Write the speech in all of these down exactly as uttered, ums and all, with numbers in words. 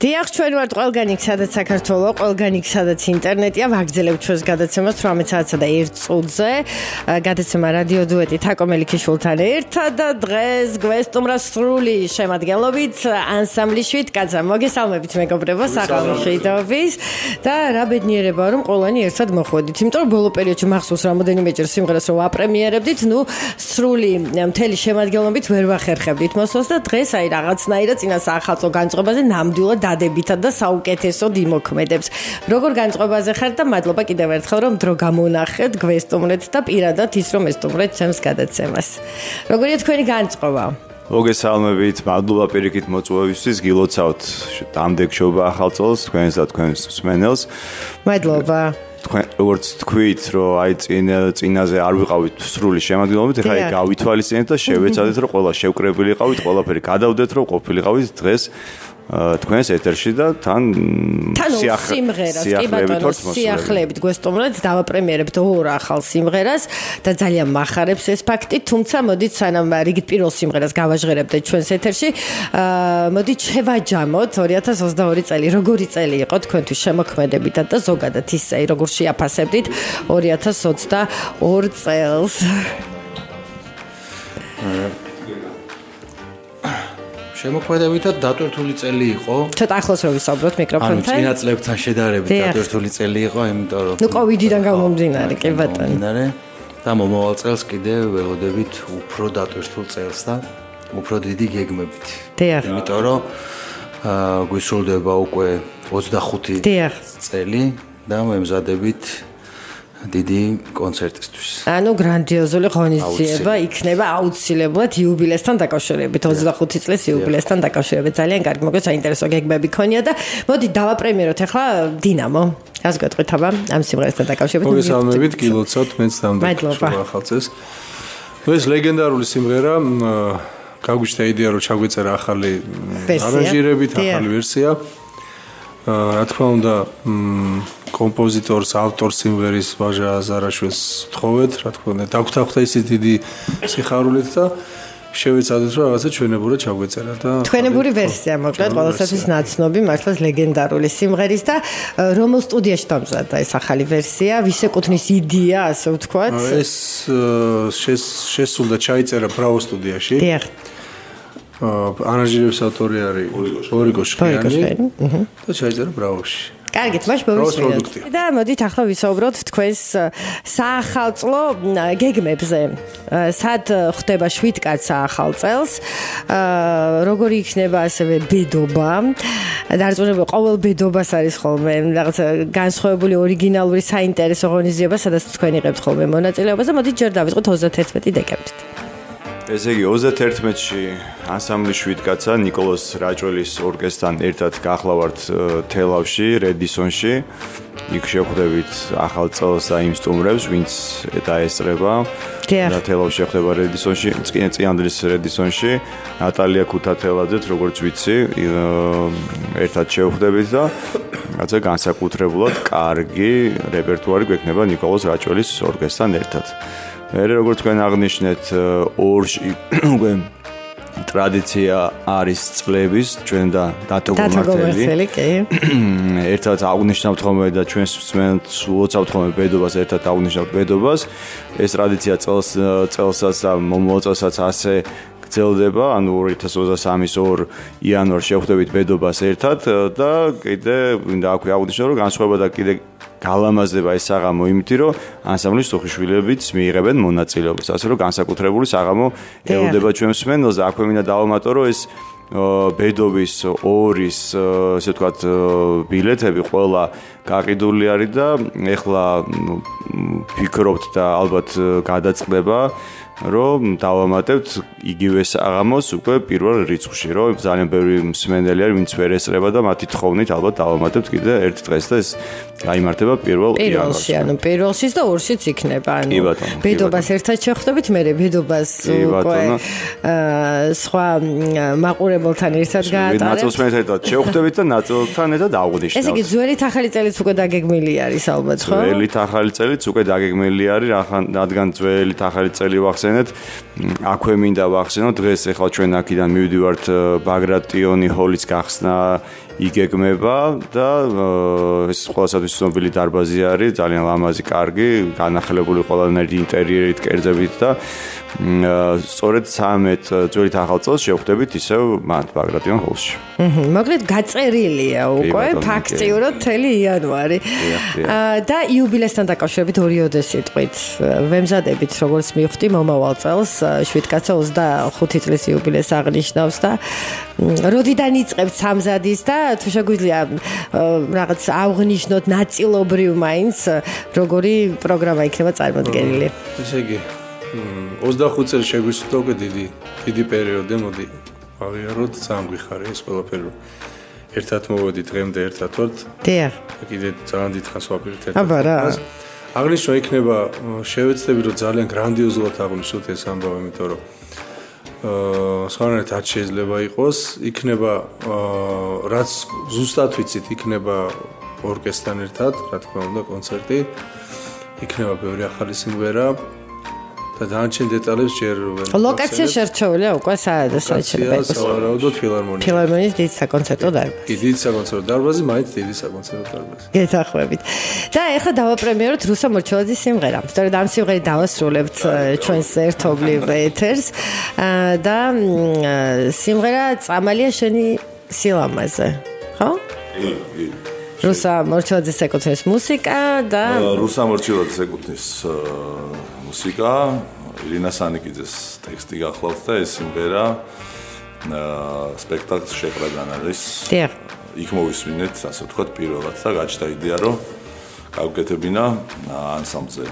დიახ, ჩვენ ვართ ყველგან იქ, სადაც საქართველო, ყველგან იქ, სადაც ინტერნეტია, ვაგრძელებთ ჩვენს გადაცემას ოცდაოთხ საათსა და ერთ წუთზე. გადაცემა რადიო დუეტი თაკო მელიქიშვილთან ერთად და დღეს გვესტუმრა სრული შემადგენლობით ანსამბლი შვიდკაცა. მოგესალმებით მეგობრებო, საღამოშვიდობის და რა ბედნიერებაა რომ ყველანი ერთად მოხვედით. იმიტომ რომ ბოლო პერიოდში მახსოვს რამოდენიმეჯერ სიმღერას რომ აპრემიერებდით, ნუ სრული მთელი შემადგენლობით ვერ ვახერხებდით მოსვლას და დღეს აი რაღაცნაირად წინა საახალწლო განწყობაზე ნამდვილად დადებითად და საუკეთესოდ იმოქმედებს. როგორ განწყობაზე ხართ და მადლობა კიდევ ერთხელ რომ დრო გამონახეთ, გვესტუმრეთ და პირადად ის რომ ესტუმრეთ ჩემს გადაცემას. როგორია თქვენი განწყობა? მოგესალმებით, მადლობა პირიქით მოწვევისთვის, გილოცავთ დამდეგ შობა ახალ წელს თქვენს და თქვენს მსმენელს. მადლობა. თქვენ როგორც თქვით, რომ აი წინ წინაზე არ ვიყავით სრული შემადგენლობით, ეხლა აი გავითვალისწინეთ და შევეცადეთ, რომ ყველა შევკრებილიყავით, ყველაფერი გადავდეთ, რომ ყოფილიყავით დღეს თქვენს ეთერში და თან სიმღერას, კი ბატონო, სიახლეებით გვესტუმრეთ, დავაპრემიერებთ ორ ახალ სიმღერას და ძალიან მახარებს ეს ფაქტი, თუმცა მოდით სანამ რიგით პირველ სიმღერას გავაჟღერებდეთ ჩვენს ეთერში, მოდით შევაჯამოთ ორი ათას ოცდაორი წელი, როგორი წელი იყო თქვენთვის შემოქმედებითად და ზოგადად ისე, როგორ შეაფასებდით ორი ათას ოცდაორ წელს. შემოქმედებითად დატვირთული წელი იყო. ცოტა ახლოს რო ვისაუბროთ მიკროფონთან. ანუ წინა წლებთან შედარებით დატვირთული წელი იყო, იმიტომ რომ ნუ კოვიდიდან გამომდინარე, კი ბატონო. და მომავალ წელს კიდევ ველოდებით უფრო დატვირთულ წელს და უფრო დიდი გეგმებით. დიახ. იმიტომ რომ გვისრულდება უკვე ოცდახუთი წელი და მემზადებით დიდი კონცერტისთვის. ანუ გრანდიოზული ღონისძიება იქნება აუცილებლად იუბილესთან დაკავშირებით, ოცდახუთი წლის იუბილესთან დაკავშირებით. ძალიან კარგი, მოგეთ საინტერესო გეგმები ქონია და მოდი დავაპრემიეროთ ახლა დინამო. რას გეტყვით აბა ამ სიმღერასთან დაკავშირებით? მოგესალმებით, გილოცავთ მეც დამდეგ შობა ახალ წელს. ნუ ეს ლეგენდარული სიმღერა გაგვიჩნდა იდეა რომ ჩაგვეწერა ახალი არანჟირებით, ახალი ვერსია. რა თქმა უნდა, კომპოზიტორს, ავტორს სიმღერის ვაჟა აზარაშვილს ვთხოვეთ, რა თქმა უნდა, დაგვთანხმდა ისე დიდი სიხარულით და შევეცადეთ რომ რაღაცა ჩვენებურად ჩაგვეწერა და ჩვენებური ვერსია მოკლედ ყველასათვის ნაცნობი, მართლაც ლეგენდარული სიმღერის და რომელ სტუდიაში დამზადდა ეს ახალი ვერსია, ვის ეკუთვნის იდეა, ასე ვთქვათ? ეს შესულდა ჩაიწერა ბრავო სტუდიაში. დიახ. არანჟირების ავტორი არის ორიგო შხიანი და ჩაიწერა ბრავოში. კარგით, მაშ მოვისმინოთ. და მოდით ახლა ვისაუბროთ თქვენს საახალწლო გეგმებზე. სად ხდება შვიდკაცა ახალ წელს? როგორი იქნება ასევე ბედობა? დარწმუნებული ყოველ ბედობას არის ხოლმე რაღაცა განსხვავებული ორიგინალური საინტერესო ღონისძიება, სადაც თქვენ იღებთ ხოლმე მონაწილეობას და მოდით ჯერ დავიწყოთ ოცდათერთმეტი დეკემბრით. ესე იგი ოცდათერთმეტში ანსამბლი შვიდკაცა ნიკოლოზ რაჭველის ორკესტრთან ერთად გახლავართ თელავში, რედისონში. იქ შევხვდებით ახალ წელს და იმ სტუმრებს, ვინც დაესწრება. და თელავში ხდება რედისონში, წინანდლის რედისონში. ნატალია ქუთათელაძეთ, როგორც ვიცი, ერთად შევხვდებით და რაღაცა განსაკუთრებულად კარგი რეპერტუარი გვექნება ნიკოლოზ რაჭველის ორკესტრთან ერთად. მე როგორც თქვენ აღნიშნეთ, ორში უკვე ტრადიცია არის წლების, ჩვენ და დათო გომართელი. ერთად აღნიშნავთ ხოლმე და ჩვენს მსმენელს უოცავთ ხოლმე ბედობას, ერთად აღნიშნავთ ბედობას. ეს ტრადიცია წელს წელსაც და მომავალ წელსაც ასე გრძელდება, ანუ ორი ათას ოცდასამის ორ იანვარს შევხვდებით ბედობას ერთად და კიდე მინდა აქვე აღნიშნო, რომ განსხვავება და კიდე გალამაზდება ეს საღამო იმითი, რომ ანსამბლის სუხიშვილებიც მიიღებენ მონაწილეობას, ასე რომ განსაკუთრებული საღამო ელოდება ჩვენ მსმენელს და აქვე მინდა დავამატო, რომ ეს ბედობის ორის, ასე ვთქვათ, ბილეთები ყველა გაყიდული არის და ეხლა ფიქრობთ და ალბათ გადაწყდება, რომ დავამატებთ იგივე საღამოს უკვე პირველ რიცხვში, რომ ძალიან ბევრი მსმენელი არის, ვინც ვერ ესწრება და მათი თხოვნით ალბათ დავამატებთ კიდე ერთ დღეს და ეს გაიმართება პირველ იანვარს. პირველში, ანუ პირველშიც და ორშიც იქნება, ანუ ბედობას ერთად შევხვდებით, მე ბედობას უკვე სხვა მაყურებელთან ერთად გაატარებთ. ნაწილსთან ერთად შევხვდებით და ნაწილთან ერთად აღვნიშნავთ. ესე იგი, ძველით ახალი წელიც უკვე დაგეგმილი არის ალბათ, ხო? ძველით ახალი წელიც უკვე დაგეგმილი არის, რადგან ძველით ახალი წელი ვახსენეთ. აქვე მინდა ვახსენოთ დღეს ახლა ჩვენ აქედან მივდივართ ბაგრატიონი ჰოლის გახსნა იგეგმება და ეს ყველასათვის ცნობილი დარბაზი არის, ძალიან ლამაზი, კარგი, განახლებული ყველანაირი ინტერიერით, კერძებით და სწორედ ცამეტ წელით ახალ წელს შევხვდებით ისევ მან ბაგრატიონ ჰოლში. მოკლედ გაწერილია უკვე ფაქტიურად მთელი იანვარი. და იუბილესთან დაკავშირებით ორიოდე სიტყვით ვემზადებით როგორც მივხვდი მომავალ წელს შვიდკაცა ოცდახუთი წლის იუბილეს აღნიშნავს და როდიდან იწყებთ სამზადის და თუ შეგვიძლია რაღაც აღნიშნოთ ნაწილობრივ მაინც როგორი პროგრამა იქნება წარმოდგენილი. ესე იგი ოცდახუთი წელი შეგვისწოდა უკვე დიდი დიდი პერიოდი, მოდი აღიაროთ, ძალიან გვიხარია ეს ყველაფერი. ერთად მოვედით დღემდე ერთად ვართ. დიახ. კიდე ძალიან დიდხანს ვაპირებთ ერთად. აბა რა. აღნიშნვა იქნება შევეცდები რომ ძალიან გრანდიოზულად აღნიშნოთ ეს ამბავი, იმიტომ რომ აა სხვანაირად არ შეიძლება იყოს, იქნება რაც ზუსტად ვიცით, იქნება ორკესტრთან ერთად, რა თქმა უნდა, კონცერტი. იქნება ბევრი ახალი სიმღერა. და დანარჩენ დეტალებს ჯერ ვერ ლოკაცია შერჩეულია უკვე საერთოდ სავარაუდოდ ფილარმონია. ფილარმონიის დიდი საკონცერტო დარბაზი. კი, დიდი საკონცერტო დარბაზი, მაინც დიდი საკონცერტო დარბაზი. გეთახვებით. და ეხლა დავაპრემიეროთ რუსა მორჩილაძის სიმღერა. სწორედ ამ სიმღერით დავასრულებთ ჩვენს ერთობლივ ეთერს და სიმღერა წამალია შენი სილამაზე. ხო? კი, კი. რუსა მორჩილაძის ეკუთვნის მუსიკა და რუსა მორჩილაძის ეკუთვნის მუსიკა, ირინა სანიკიძეს ტექსტი გახლავთ და ეს სიმღერა სპექტაკლს შეყრაგან არის. დიახ. იქ მოვისმინეთ, ასე ვთქვათ, პირველად და გაჩნდა იდეა, რომ გავკეთებინა ანსამბლზე.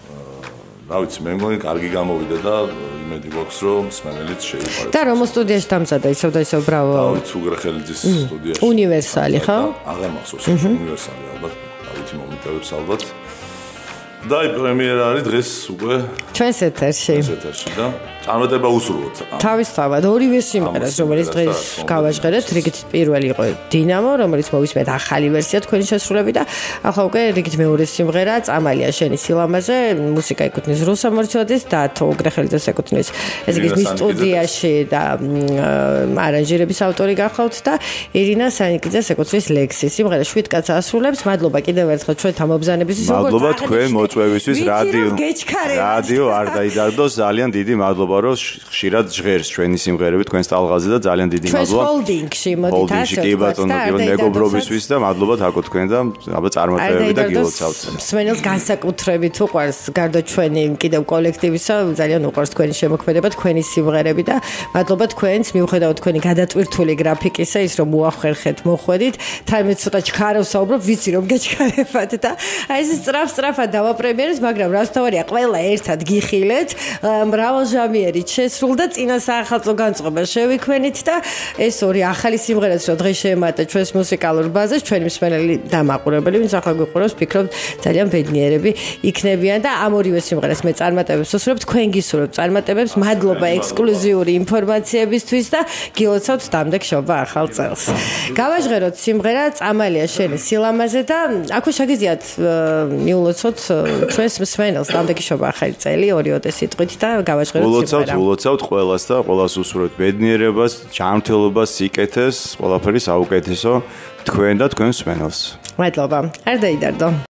რა ვიცი, მე მგონი კარგი გამოვიდა და იმედი გვაქვს, რომ მსმენელიც შეიპარებს. და რომო სტუდიაში დამზადდა ისევ და ისევ ბრავო. დავით უგრეხელიძის სტუდიაში. უნივერსალი, ხო? აღარ მახსოვს, უნივერსალი ალბათ, დავითი მომიტევებს ალბათ. და პრემიერა არის დღეს უკვე ჩვენს ეთერში. ჩვენს ეთერში და წარმატება უსურვოთ. თავისთავად ორივე სიმღერას, რომელიც დღეს გავაჟღერეთ, რიგით პირველი იყო დინამო, რომელიც მოვისმენთ ახალი ვერსია თქვენი შესრულებით და ახლა უკვე რიგით მეორე სიმღერა წამალია შენი სილამაზე, მუსიკა ეკუთვნის რუსა მორჩილაძეს და თოგრეხელიძეს ეკუთვნის ესე იგი მის სტუდიაში და არანჟირების ავტორი გახლავთ და ირინა სანიკიძეს ეკუთვნის ლექსი. სიმღერა შვიდკაცა ასრულებს. მადლობა კიდევ ერთხელ ჩვენთან მობრძანებისთვის. მადლობა თქვენ მოწვევისთვის რადიო. რადიო არ დაიდარდოს, ძალიან დიდი მადლობა რომ ხშირად ჟღერს ჩვენი სიმღერები თქვენს ტალღაზე და ძალიან დიდი მადლობა. ჩვენ ჰოლდინგში მოდით ასე. კი ბატონო, კი მეგობრობისთვის და მადლობა თაკო თქვენ და აბა წარმატებები და გილოცავთ. მსმენელს განსაკუთრებით უყვარს გარდა ჩვენი კიდევ კოლექტივისა, ძალიან უყვარს თქვენი შემოქმედება, თქვენი სიმღერები და მადლობა თქვენს, მიუხედავად თქვენი გადატვირთული გრაფიკისა, ის რომ მოახერხეთ, მოხვედით, თან მე ცოტა ჩქარავ საუბრობ, ვიცი რომ გეჩქარებათ და აი ეს სწრაფ-სწრაფად დავაპრემიერეთ, მაგრამ რაც თავარია, ყველა ერთად გიხილეთ, მრავალჟამიერი შესრულდა წინა საახალწლო განწყობა შევიქმნით და ეს ორი ახალი სიმღერაც რა დღეს შეემატა ჩვენს მუსიკალურ ბაზას, ჩვენი მსმენელი და მაყურებელი, ვინც ახლა გვიყურებს, ფიქრობთ ძალიან ბედნიერები იქნებიან და ამ ორივე სიმღერას მე წარმატებებს ვუსურვებ, თქვენ გისურვებთ წარმატებებს, მადლობა ექსკლუზიური ინფორმაციებისთვის და გილოცავთ დამდეგ შობა ახალ წელს. გავაჟღეროთ სიმღერა წამალია შენი სილამაზე და აქვე შეგიძლიათ მიულოცოთ ჩვენს მსმენელს დამდეგი შობა ახალი წელი ორიოდე სიტყვით და გავაჟღეროთ ულოცავთ, ულოცავთ ყველას და ყველას უსურვებთ ბედნიერებას, ჯანმრთელობას, სიკეთეს, ყველაფერი საუკეთესო თქვენ და თქვენ მსმენელს. მადლობა. არ დაიდარდო.